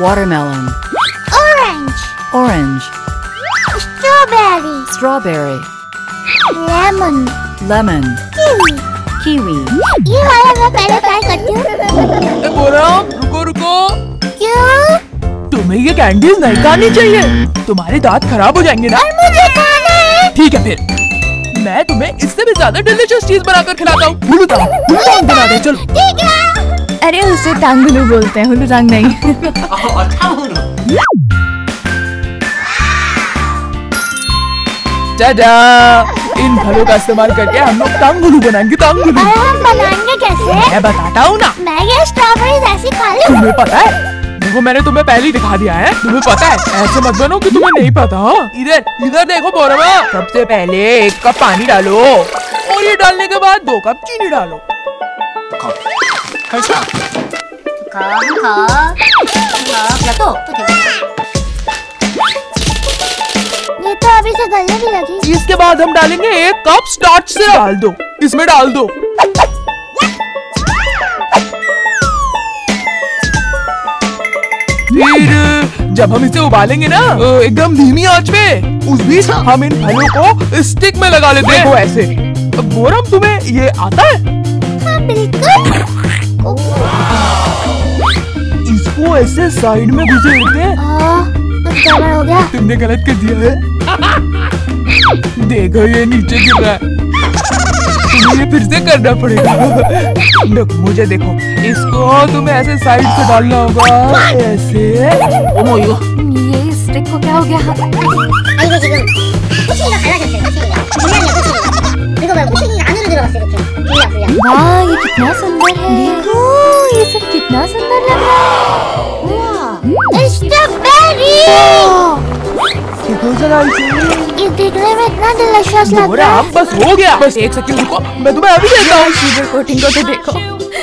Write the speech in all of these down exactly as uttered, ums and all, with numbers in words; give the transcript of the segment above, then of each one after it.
watermelon, orange, orange, strawberry, strawberry, lemon, lemon, kiwi. kiwi. ये वाला मैं पहले ट्राई करती हूँ। बोरम रुको रुको, क्यों? तुम्हें ये कैंडीज नहीं खानी चाहिए, तुम्हारे दांत खराब हो जाएंगे ना। और मुझे खाना है। ठीक है फिर, मैं तुम्हें इससे भी ज्यादा डिलीशियस चीज बनाकर खिलाता हूँ। हुलू टांग, हुलू टांग बना दे, चलो। ठीक है। अरे उसे टांगलू बोलते हैं, हुलू टांग नहीं। चाचा, इन फलों का इस्तेमाल करके हम लोग टांगुलू बनाएंगे, टांगुलू। और हम बनाएंगे कैसे? मैं बताता हूँ ना। मैं ये स्ट्रॉबेरीज ऐसी खा लूँ? तुम्हें पता है? देखो मैंने तुम्हें पहले ही दिखा दिया है, तुम्हें पता है। ऐसे मत बनो कि तुम्हें नहीं पता। इधर इधर देखो बोरमा, सबसे पहले एक कप पानी डालो और ये डालने के बाद दो कप चीनी डालो। खा खा खा तो ये तो अभी से गलने भी लगी। इसके बाद हम डालेंगे एक कप स्टार्च से, डाल दो, इसमें डाल दो। फिर जब हम इसे उबालेंगे ना एकदम धीमी आंच पे, उस बीच हम इन फलों को स्टिक में लगा लेते हैं, वो ऐसे। बोरम तुम्हें ये आता है? हाँ बिल्कुल। इसको ऐसे साइड में घुसेड़ते हैं। कुछ गड़बड़ हो गया। तुमने गलत कर दिया है। देखो ये नीचे गिर रहा है, तुम्हें ये फिर से करना पड़ेगा। देखो मुझे देखो, इसको तुम्हें ऐसे साइड से डालना होगा, ऐसे। ये स्टिक को क्या हो गया? 아이고 지금 꼬치기가 갈라졌어요. 꼬치기가 분량이야 꼬치기가. 이거 봐요, 꼬치기 안으로 들어갔어 이렇게. 분량 분량. वाह ये कितना सुंदर है। देखो ये सब कितना सुंदर लग रहा है। स्ट्रॉबेरी। देखो जरा इसे। ये देखने में इतना डिलीशियस लग रहा है। बस हो गया, बस एक सेकंड रुको, मैं तुम्हें अभी देता हूँ। शुगर कोटिंग को तो देखो।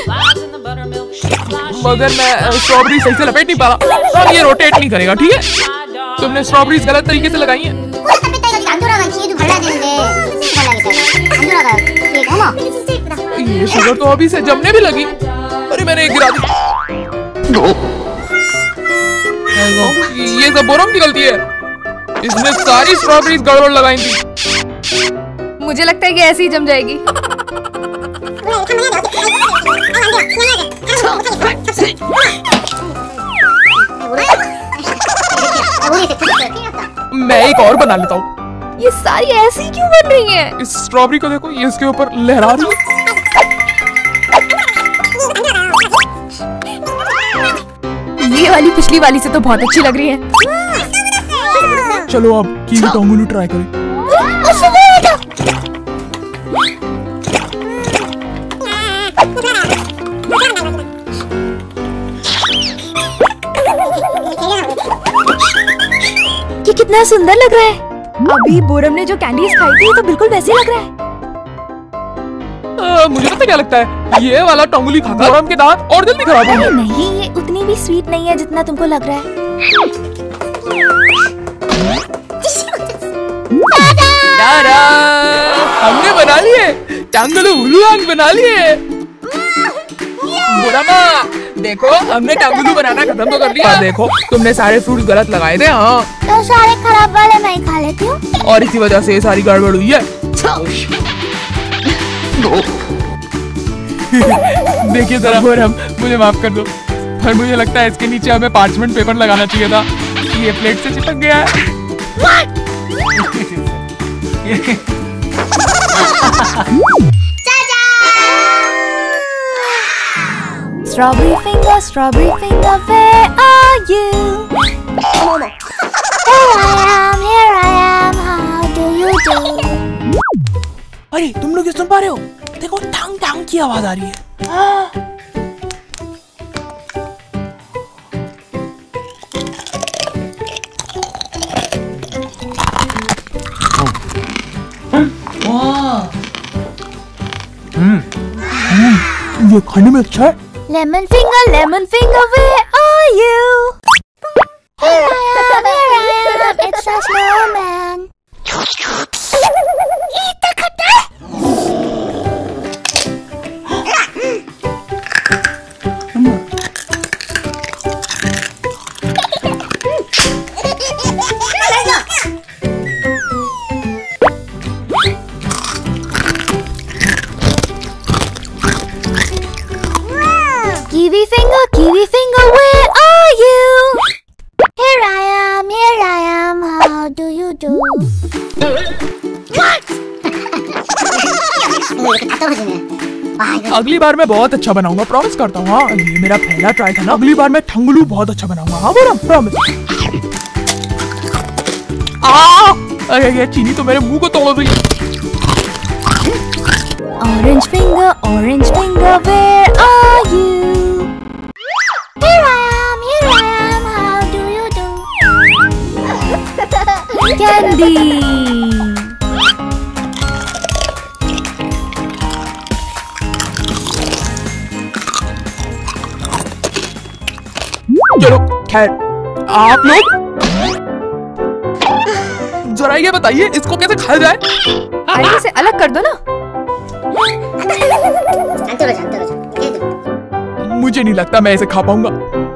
मगर मैं स्ट्रॉबेरी सही से लपेट नहीं पा रहा, अब ये रोटेट नहीं करेगा, ठीक है? तुमने स्ट्रॉबेरीज गलत तरीके से लगाई हैं। 안 돌아가 뒤에도 발라야 되는데 발라야겠다. 안 돌아가요. 뒤에 어머. 진짜 예쁘다. ये शुगर तो अभी से जमने भी लगी। अरे मैंने एक गिरा दी। ये सब बोरम की गलती है, इसने सारी स्ट्रॉबेरीज गड़बड़ लगाई थी। मुझे लगता है कि ऐसे ही जम जाएगी। मैं एक और बना लेता हूँ। ये सारी ऐसी क्यों बन रही हैं? इस स्ट्रॉबेरी को देखो, ये इसके ऊपर लहरा रही है। ये वाली पिछली वाली से तो बहुत अच्छी लग रही है। चलो अब कीवी टांगुलू ट्राई करें। ये कितना सुंदर लग रहा है। अभी बोरम ने जो कैंडीज खाई थी तो बिल्कुल वैसे लग रहा है। आ, मुझे पता क्या लगता है, ये वाला टांगुली खाकर बोरम के दांत और जल्दी खराब होंगे। नहीं ये उतनी भी स्वीट नहीं है जितना तुमको लग रहा है। तारा, हमने बना लिए टांगुलू हुलू आंग बना लिए। बोरामा देखो, हमने टांगुलू बनाना खत्म तो कर दिया। देखो तुमने सारे फ्रूट्स गलत लगाए थे। हाँ तो सारे खराब वाले मैं ही खा लेती हूँ, और इसी वजह से ये सारी गड़बड़ हुई है। देखिए जरा बोरम, मुझे माफ कर दो, पर मुझे लगता है इसके नीचे हमें पार्चमेंट पेपर लगाना चाहिए था। ये प्लेट से चिपक गया है। Strawberry finger, strawberry finger, where are you? Here I am, here I am, how do you do? अरे तुम लोग ये सुन पा रहे हो? देखो टांग टांग की आवाज आ रही है। ये खाने में अच्छा है। Lemon finger, lemon finger, where are you? Here I am, here I am, it's a snowman. इतना खट्टा है? do? 이거 이렇게 다 떨어지네. 와 이거 अगली बार मैं बहुत अच्छा बनाऊंगा, प्रॉमिस करता हूँ। हाँ, ये मेरा पहला ट्राई था ना, अगली बार मैं ठंगलू बहुत अच्छा बनाऊंगा। हाँ बोला, प्रॉमिस। आ, अरे ये चीनी तो मेरे मुंह को तोड़ रही है। Orange finger, orange finger, where are you? Here I am, here I am, how do you do? Candy. चलो खैर, आप लोग जरा ये बताइए इसको कैसे खाया जाए? आगे से अलग कर दो ना। 안 떨어져 안 떨어져. 얘도. मुझे नहीं लगता मैं इसे खा पाऊंगा।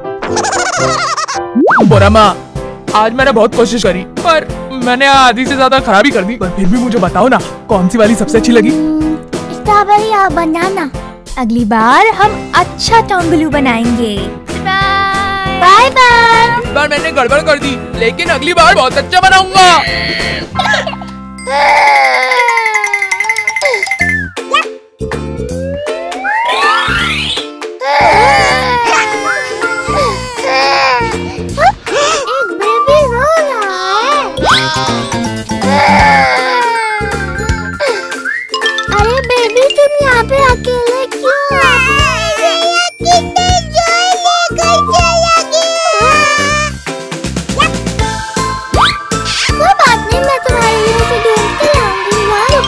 बोरा माँ, आज मैंने बहुत कोशिश करी पर मैंने आधी से ज्यादा खराबी कर दी। पर फिर भी मुझे बताओ ना, कौन सी वाली सबसे अच्छी लगी? स्ट्रॉबेरी और बनाना। अगली बार हम अच्छा टोंगलू बनाएंगे। Bye bye. इस बार मैंने गड़बड़ कर दी, लेकिन अगली बार बहुत अच्छा बनाऊंगा। एक बेबी रो रहा है। अरे बेबी, तुम यहाँ पे अकेले क्यों? कितने जोर लेकर चला गया। कोई बात नहीं, मैं तुम्हारे लिए उसे ढूंढ के लाऊंगी।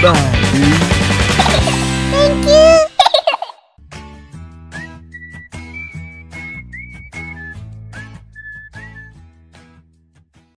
빨리